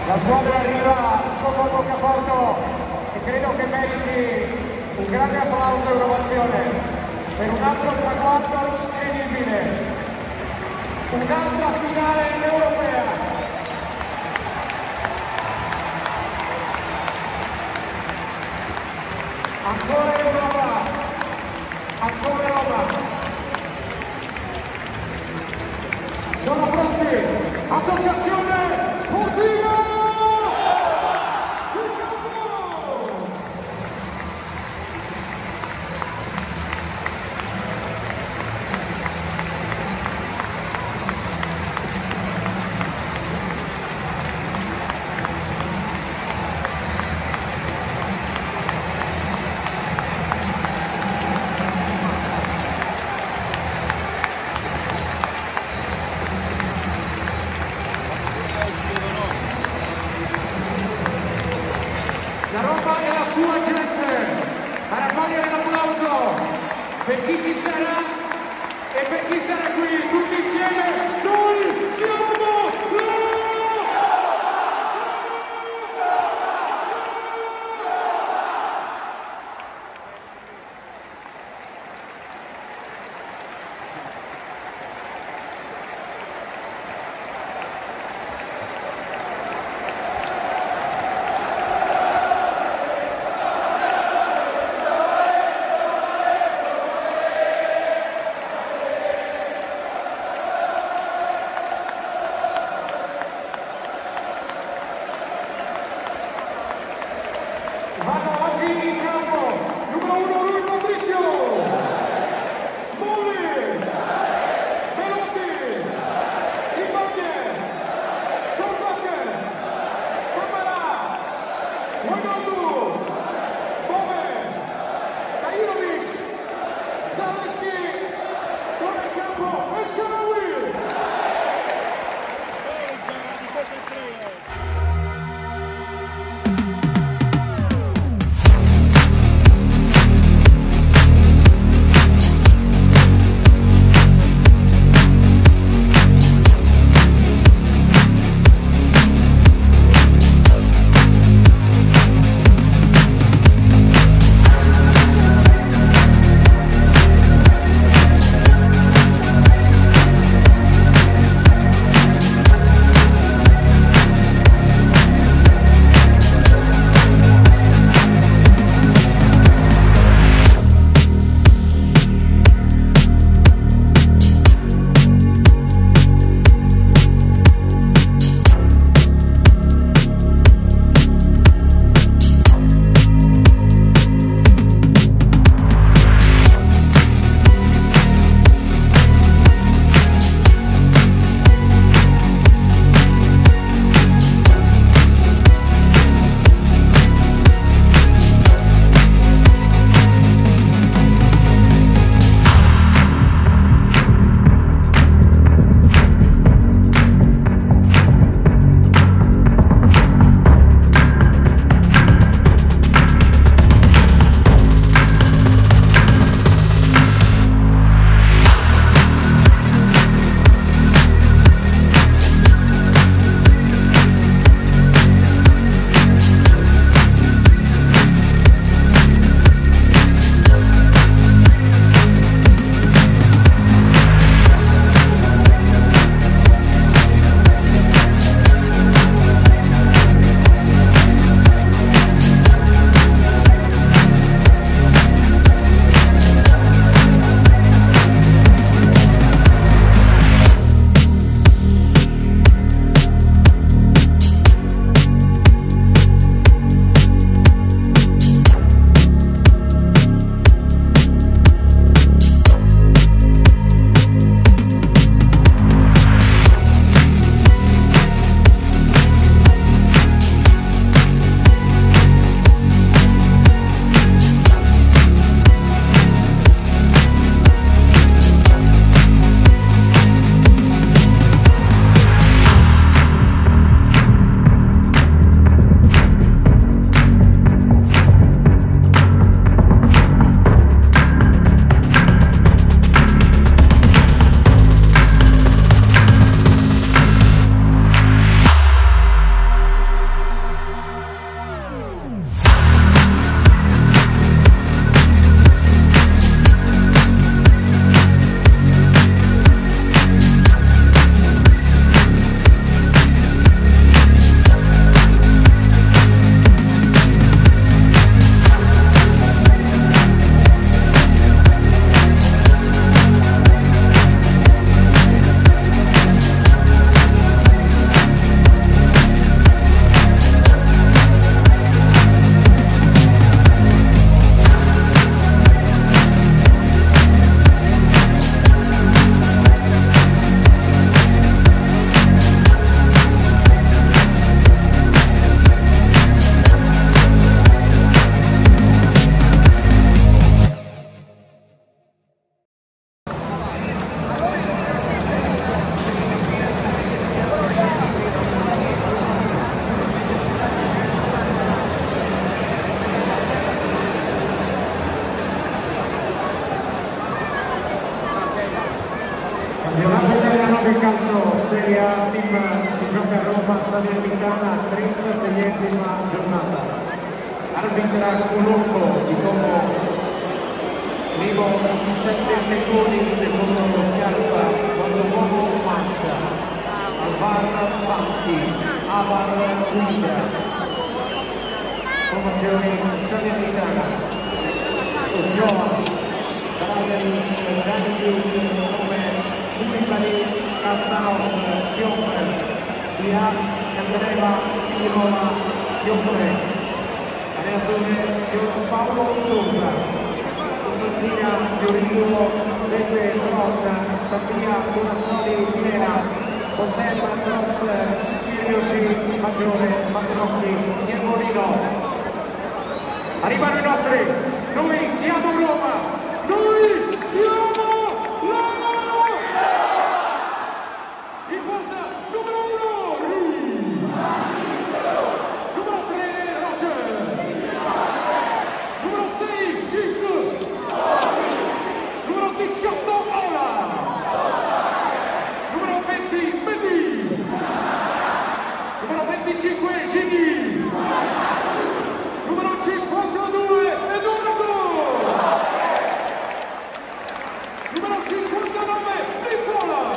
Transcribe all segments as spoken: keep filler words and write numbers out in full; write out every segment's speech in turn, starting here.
La squadra arriva sotto il Boccaporto e credo che meriti un grande applauso e un'ovazione per un altro traguardo incredibile, un'altra finale europea. Ancora Europa, ancora Europa. Sono pronti, associazione sportiva! La Roma e la sua gente a raccogliere l'applauso per chi ci sarà e per chi sarà qui, tutti insieme, noi siamo la Roma Salernitana, trentaseiesima giornata. Arbitra Colombo di Como, primo assistente Peconi, secondo lo Schiarpa, quando uomo Massa, al VAR Panti, Avar Guida. Formazione Salernitana, Ochoa, Bradelic, Danielic, come Koulibaly, Castanos, Piomber, Dia, Candreva, Pirola, Piombre, allenatore signor Paolo Sousa, Martina Fiorino, Sete Rotta, Sabia, Bonazzoli, Pinera, Montella, Cross, Piriogi, Maggiore, Mazzocchi, Niemolino. Arrivano i nostri, noi siamo Roma, noi siamo Roma! Si porta numero uno, lui! Numero tre, Roger! Numero sei, Gis! Numero diciotto, Ola! Numero venti, Mendy! Numero venticinque, Gini! Numero cinquantadue, Eduardo! Numero cinquantanove, Nicola!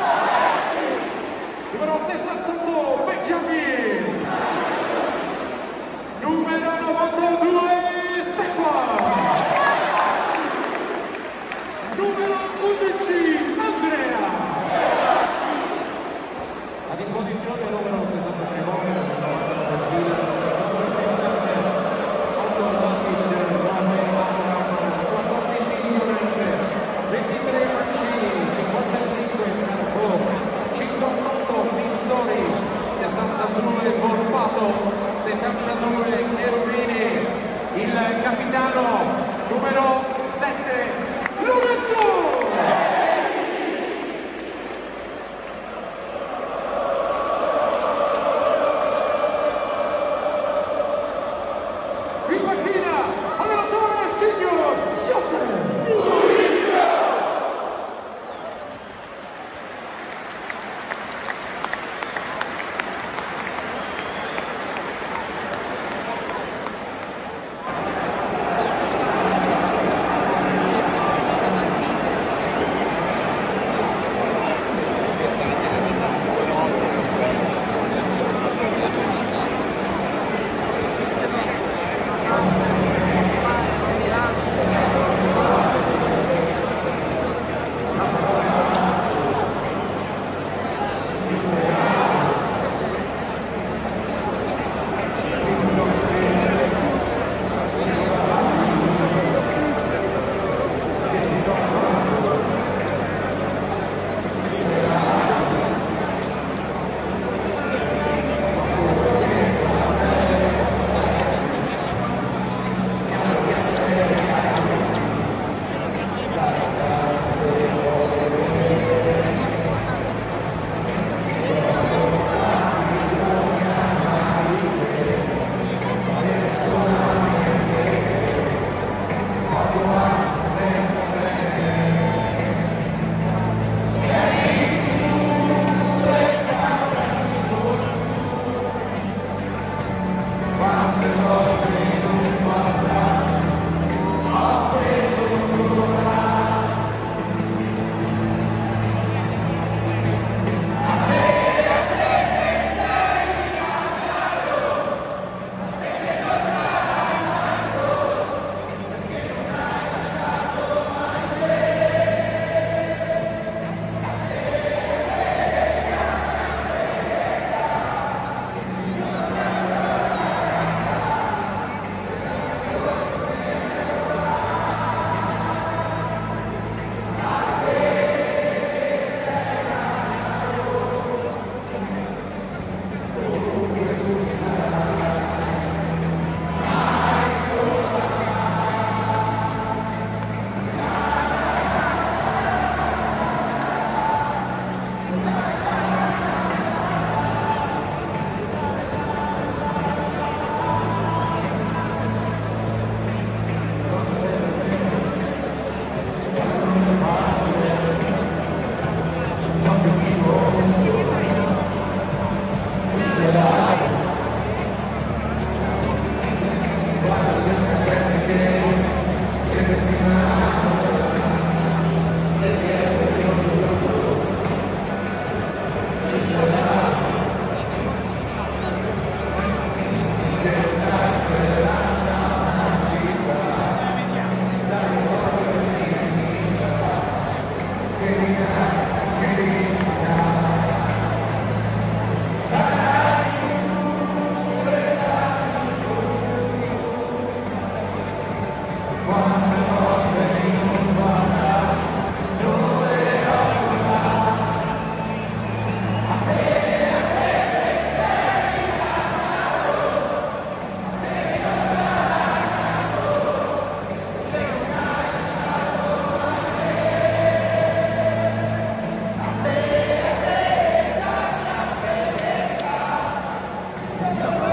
Numero sessantotto, Benjamin! Numero novantadue, Stefano! Numero undici, Andrea! A disposizione numero sessantatré, novantanove Svila, ventitré Mancini, cinquantacinque Carpo, cinquantotto Missori, sessantadue Borpato, settantadue Cherubini, il capitano numero sette Lorenzo! Thank you.